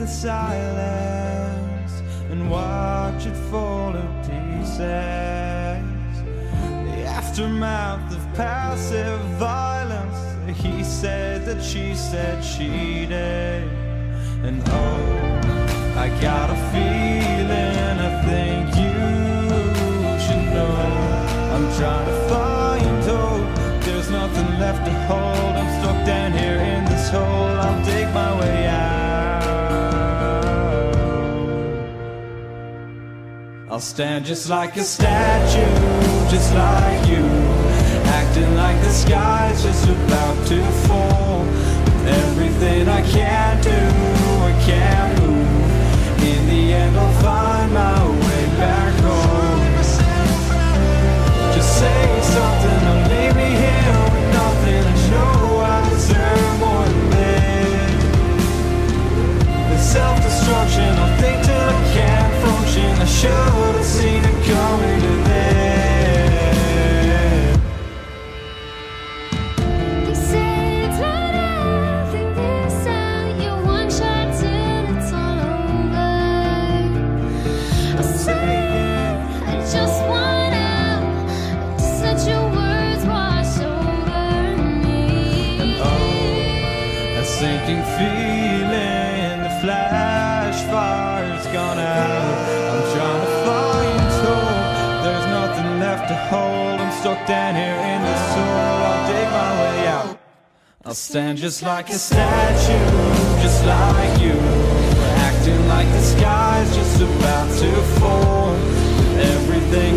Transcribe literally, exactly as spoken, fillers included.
silence and watch it fall to pieces. The aftermath of passive violence. He said that she said she did. And oh, I got a feeling I think you should know. I'm trying to find hope. There's nothing left to hold. I'm stuck down here in this hole. I'll dig my way out. I'll stand just like a statue, just like you, acting like the sky's just about to fall. With everything I can't do, I can't move. In the end I'll find my way back home. Just say something, don't leave me here with nothing. I know I deserve more than this. The self-destruction, I'll think till I can't function. I should have seen it coming to this. They say it's right out, think this out. You one shot till it's all over. I say I just want out. Just let your words wash over me. A sinking feeling, the flash fire's gone out. I'm trying to find hope. There's nothing left to hold. I'm stuck down here in the soul. I'll dig my way out. I'll stand just like a statue, just like you, acting like the sky's just about to fall. With everything